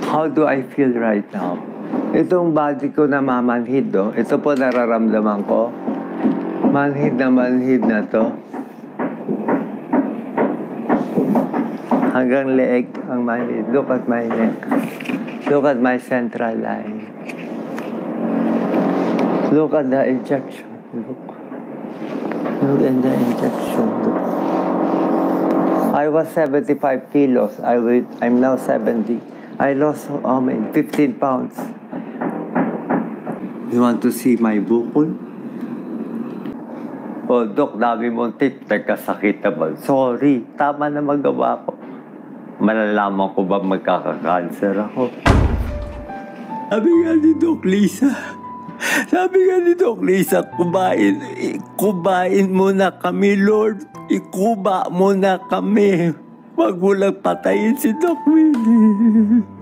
How do I feel right now? Itong body ko na mamanhid, no? Ito po nararamdaman ko. Manhid na to. Hanggang leeg ang manhid. Look at my neck. Look at my central line. Look at the injection. Look at the injection. Look. I was 75 kilos. I'm now 70. I lost 15 pounds. You want to see my bukol? Oh, Dok, dami mong tip. Nagkasakit naman. Sorry, tama na magawa ko. Malalaman ko ba magkaka-cancer ako? Sabi nga ni Doc Lisa, kubain mo na kami, Lord. Ikuba mo na kami. Wag mo lang patayin si Doc Willie.